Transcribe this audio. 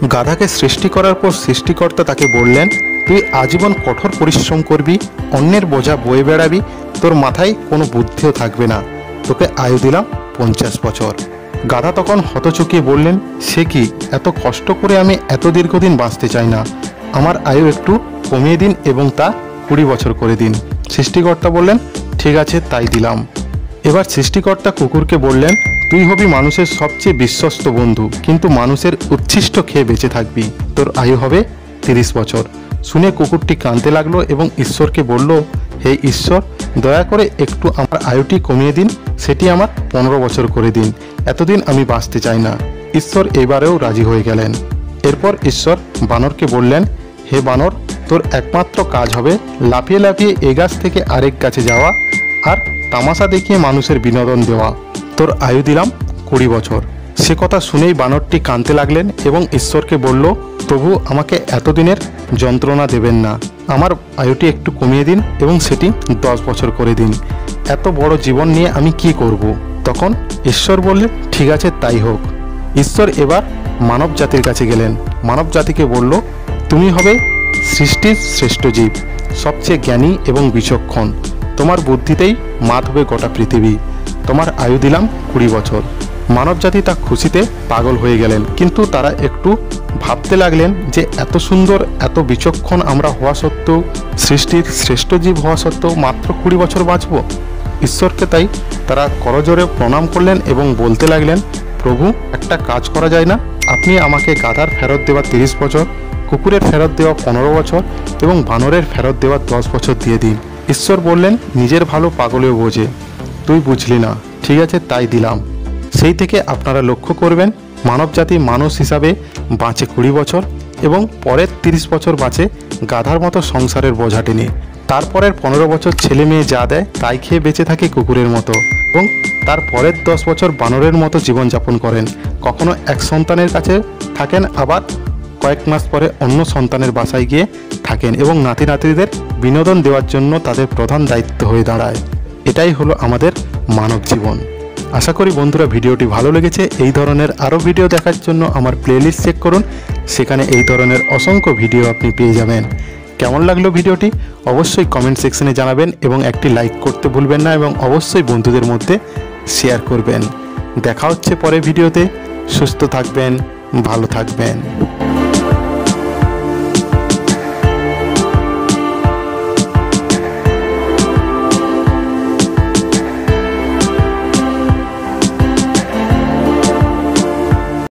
গাধাকে সৃষ্টি করার পর সৃষ্টিকর্তা তাকে বললেন, তুই আজীবন কঠোর পরিশ্রম করবি, অন্যের বোঝা বয়ে বেড়াবি, তোর মাথায় কোনো বুদ্ধিও থাকবে না, তোকে আয়ু দিলাম 50 বছর। গাধা তখন হতচকিয়ে বললেন, সে কি, এত কষ্ট করে আমি এত দীর্ঘদিন বাঁচতে চাই না, আমার আয়ু একটু কমিয়ে দিন এবং তা 20 বছর করে দিন। সৃষ্টিকর্তা বললেন, ঠিক আছে, তাই দিলাম। এবার সৃষ্টিকর্তা কুকুরকে বললেন, তুই হবি মানুষের সবচেয়ে বিশ্বস্ত বন্ধু, কিন্তু মানুষের উচ্ছিষ্ট খেয়ে বেঁচে থাকবি, তোর আয়ু হবে 30 বছর। শুনে কুকুরটি কাঁদতে লাগলো এবং ঈশ্বরকে বলল, হে ঈশ্বর, দয়া করে একটু আমার আয়ুটি কমিয়ে দিন, সেটি আমার 15 বছর করে দিন, এতদিন আমি বাঁচতে চাই না। ঈশ্বর এবারেও রাজি হয়ে গেলেন। এরপর ঈশ্বর বানরকে বললেন, হে বানর, তোর একমাত্র কাজ হবে লাফিয়ে লাফিয়ে এ গাছ থেকে আরেক গাছে যাওয়া আর তামাশা দেখিয়ে মানুষের বিনোদন দেওয়া, তোর আয়ু দিলাম 20 বছর। সে কথা শুনেই বানরটি কাঁদতে লাগলেন এবং ঈশ্বরকে বলল, প্রভু, আমাকে এতদিনের যন্ত্রণা দেবেন না, আমার আয়ুটি একটু কমিয়ে দিন এবং সেটি 10 বছর করে দিন, এত বড় জীবন নিয়ে আমি কি করব। তখন ঈশ্বর বললেন, ঠিক আছে, তাই হোক। ঈশ্বর এবার মানব জাতির কাছে গেলেন। মানব জাতিকে বলল, তুমি হবে সৃষ্টির শ্রেষ্ঠ জীব, সবচেয়ে জ্ঞানী এবং বিচক্ষণ, তোমার বুদ্ধিতেই মাত হবে গোটা পৃথিবী, তোমার আয়ু দিলাম 20 বছর। মানবজাতি তা খুশিতে পাগল হয়ে গেলেন, কিন্তু তারা একটু ভাবতে লাগলেন যে এত সুন্দর, এত বিচক্ষণ আমরা হওয়া সত্ত্বেও, সৃষ্টির শ্রেষ্ঠ জীব হওয়া সত্ত্বেও মাত্র 20 বছর বাঁচব। ঈশ্বরকে তাই তারা করজোরে প্রণাম করলেন এবং বলতে লাগলেন, প্রভু, একটা কাজ করা যায় না, আপনি আমাকে গাধার ফেরত দেওয়া 30 বছর, কুকুরের ফেরত দেওয়া 15 বছর এবং বানরের ফেরত দেওয়া 10 বছর দিয়ে দিন। ঈশ্বর বললেন, নিজের ভালো পাগলেও বোঝে, তুই বুঝলি না, ঠিক আছে, তাই দিলাম। সেই থেকে আপনারা লক্ষ্য করবেন, মানবজাতি মানুষ হিসাবে বাঁচে 20 বছর এবং পরের 30 বছর বাঁচে গাধার মতো সংসারের বোঝা টেনে। তারপরের 15 বছর ছেলে মেয়ে যা দেয় তাই খেয়ে বেঁচে থাকে কুকুরের মতো এবং তারপরের 10 বছর বানরের মতো জীবনযাপন করেন। কখনো এক সন্তানের কাছে থাকেন, আবার কয়েক মাস পরে অন্য সন্তানের বাসায় গিয়ে থাকেন এবং নাতি নাতিদের বিনোদন দেওয়ার জন্য তাদের প্রধান দায়িত্ব হয়ে দাঁড়ায়। এটাই হলো আমাদের মানব জীবন। আশা করি বন্ধুরা ভিডিওটি ভালো লেগেছে। এই ধরনের আরও ভিডিও দেখার জন্য আমার প্লেলিস্ট চেক করুন, সেখানে এই ধরনের অসংখ্য ভিডিও আপনি পেয়ে যাবেন। কেমন লাগলো ভিডিওটি অবশ্যই কমেন্ট সেকশনে জানাবেন এবং একটি লাইক করতে ভুলবেন না এবং অবশ্যই বন্ধুদের মধ্যে শেয়ার করবেন। দেখা হচ্ছে পরের ভিডিওতে। সুস্থ থাকবেন, ভালো থাকবেন।